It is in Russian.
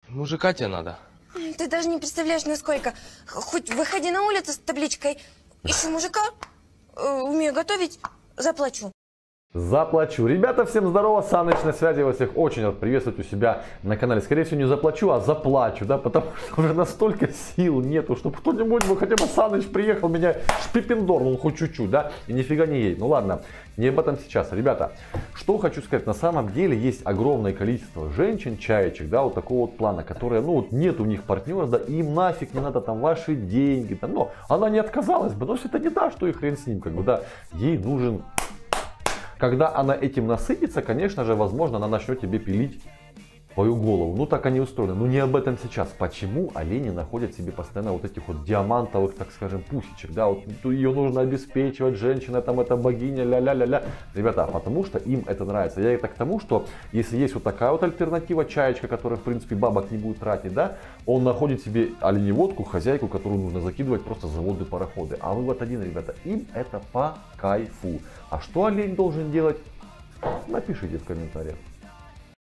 Мужика тебе надо. Ты даже не представляешь, насколько. Хоть выходи на улицу с табличкой «Ищу мужика, умею готовить, заплачу». Заплачу. Ребята, всем здорово, Саныч на связи, я вас всех очень рад приветствовать у себя на канале. Скорее всего, не заплачу, а заплачу, да, потому что уже настолько сил нету, чтобы кто-нибудь, хотя бы Саныч приехал, меня шпипендорнул хоть чуть-чуть, да, и нифига не едет. Ну ладно, не об этом сейчас. Ребята, что хочу сказать, на самом деле есть огромное количество женщин, чаечек, да, вот такого вот плана, которые, ну, вот нет у них партнера, да, и им нафиг не надо там ваши деньги, там, но она не отказалась бы, но если это не да, что и хрен с ним, как бы, да, ей нужен. Когда она этим насытится, конечно же, возможно, она начнет тебе пилить твою голову. Ну, так они устроены. Но не об этом сейчас. Почему олени находят себе постоянно вот этих вот диамантовых, так скажем, пусечек? Да, вот ее нужно обеспечивать, женщина, там, это богиня, ля-ля-ля-ля. Ребята, потому что им это нравится. Я это к тому, что если есть вот такая вот альтернатива, чаечка, которая, в принципе, бабок не будет тратить, да, он находит себе оленеводку, хозяйку, которую нужно закидывать просто заводы, пароходы. А вывод один, ребята, им это по кайфу. А что олень должен делать? Напишите в комментариях.